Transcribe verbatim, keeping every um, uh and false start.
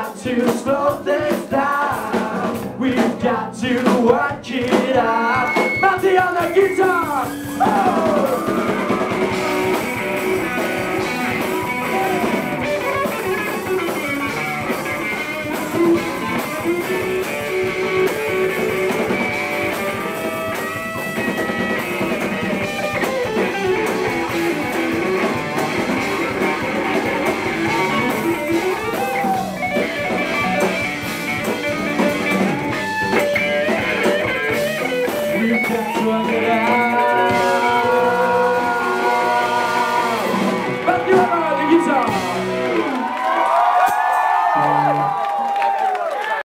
got to slow things down. We've got to work it out. Monty on the guitar. Oh!